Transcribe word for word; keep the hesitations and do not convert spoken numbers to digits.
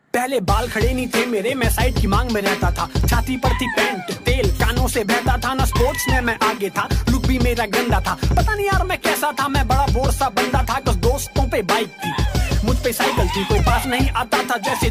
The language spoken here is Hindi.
पहले बाल खड़े नहीं थे मेरे, मैं साइड की मांग में रहता था। छाती पर थी पैंट, तेल कानों से बहता था। ना स्पोर्ट्स में मैं आगे था, लुक भी मेरा गंदा था। पता नहीं यार मैं कैसा था, मैं बड़ा बोर सा बंदा था। कुछ दोस्तों पे बाइक थी, मुझ पे साइकिल थी, कोई पास नहीं आता था। जैसे